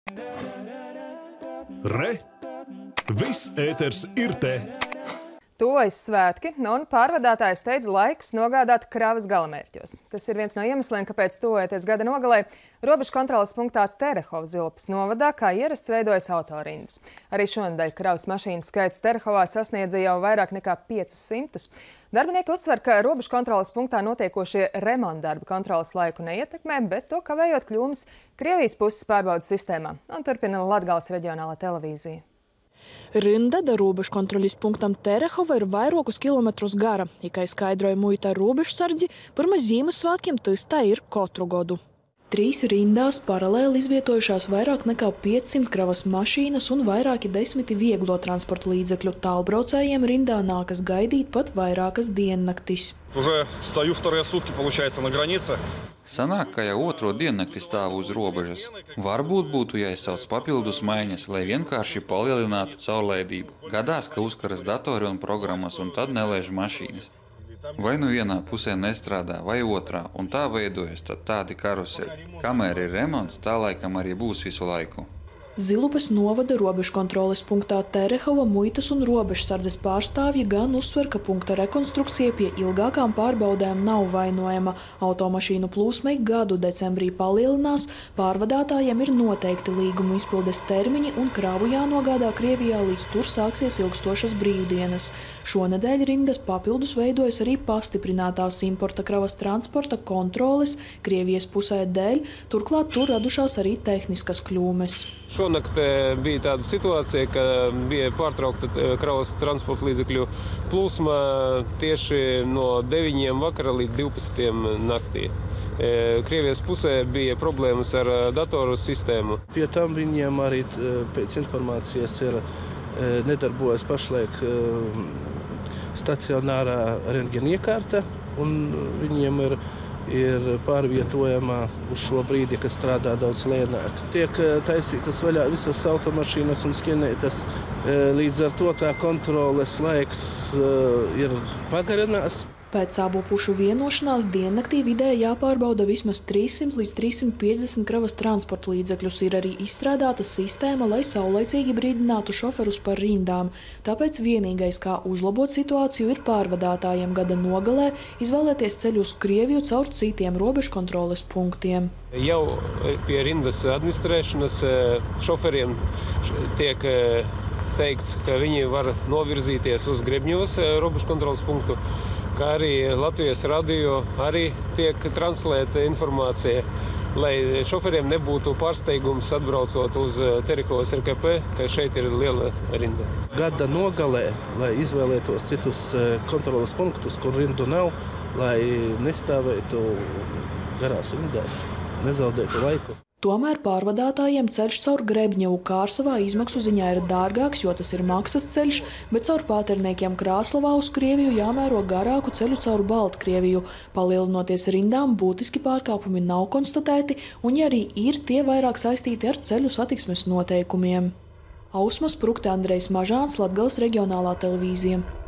Re! Viss ēters ir te! Tuvojas svētki, un pārvadātājs steidz laikus nogādāt kravas galamērķos. Tas ir viens no iemesliem, kāpēc tuvojoties gada nogalē, robežu kontroles punktā Terehova Zilupas novadā kā ierasts veidojas autorindas. Arī šonedēļ kravas mašīnu skaits Terehovā sasniedza jau vairāk nekā 500. Darbinieki uzsver, ka robežu kontroles punktā notiekošie remontdarbi kontroles laiku neietekmē, bet to kavējot kļūmes Krievijas puses pārbaudas sistēmā. Un turpina Latgales reģionālā televīzija. Rinda da robežu kontrolis punktam Terehova ir vairākus kilometrus gara. Kā skaidroja muita robežsardzi, pirms Ziemassvētkiem tas tā ir katru gadu. 3 rindās paralēli izvietojušās vairāk nekā 500 kravas mašīnas un vairāki 10 vieglo transporta līdzekļu. Tālbraucējiem rindā nākas gaidīt pat vairākas diennaktis. Уже стою вторые сутки, получается, на границе. Sanāk, ka jau otro diennakti stāv uz robežas. Varbūt būtu jāizsauc papildus maiņas, lai vienkārši palielinātu caurlaidību. Gadās, ka uzkaras datori un programmas, un tad nelēž mašīnas. Vai nu vienā pusē nestrādā, vai otrā, un tā veidojas tad tādi karuseļi. Kamēr ir remonts, tā laikam arī būs visu laiku. Zilupas novada robežu kontroles punktā Terehova muitas un robežsardzes pārstāvji gan uzsver, ka punkta rekonstrukcija pie ilgākām pārbaudēm nav vainojama. Automašīnu plūsmai gadu decembrī palielinās, pārvadātājiem ir noteikti līguma izpildes termiņi un kravu jānogādā Krievijā, līdz tur sāksies ilgstošas brīvdienas. Šonedēļ rindas papildus veidojas arī pastiprinātās importa kravas transporta kontroles Krievijas pusē dēļ, turklāt tur radušās arī tehniskas kļūmes. Šonakt bija tāda situācija, ka bija pārtraukta kravas transporta līdzekļu plūsma tieši no 9 vakara līdz 12 naktī. Krievijas pusē bija problēmas ar datoru sistēmu. Pie tam viņiem arī pēc informācijas nedarbojas pašlaik stacionārā rentgena iekārta, un viņiem ir pārvietojama uz šo brīdi, kas strādā daudz lēnāk. Tiek taisītas vaļā visas automašīnas un skenētas. Līdz ar to tā kontroles laiks ir pagarinās. Pēc abu pušu vienošanās diennaktī vidēji jāpārbauda vismaz 300 līdz 350 kravas transporta līdzekļus. Ir arī izstrādāta sistēma, lai saulaicīgi brīdinātu šoferus par rindām. Tāpēc vienīgais, kā uzlabot situāciju, ir pārvadātājiem gada nogalē izvēlēties ceļu uz Krieviju caur citiem robežu kontroles punktiem. Jau pie rindas administrēšanas šoferiem tiek teikts, ka viņi var novirzīties uz Grebņos robežu kontroles punktu, kā arī Latvijas radio arī tiek translēta informācija, lai šoferiem nebūtu pārsteigums atbraucot uz Terehovas RKP, ka šeit ir liela rinda. Gada nogalē, lai izvēlētos citus kontroles punktus, kur rindu nav, lai nestāvētu garās rindās, nezaudētu laiku. Tomēr pārvadātājiem ceļš caur Grebņevu Kārsavā izmaksu ziņā ir dārgāks, jo tas ir maksas ceļš, bet caur Pāterniekiem Krāslavā uz Krieviju jāmēro garāku ceļu caur Baltkrieviju. Palielinoties rindām, būtiski pārkāpumi nav konstatēti, un ja arī ir, tie vairāk saistīti ar ceļu satiksmes noteikumiem. Ausma Sprukte, Andrejs Mažāns, Latgales reģionālā televīzija.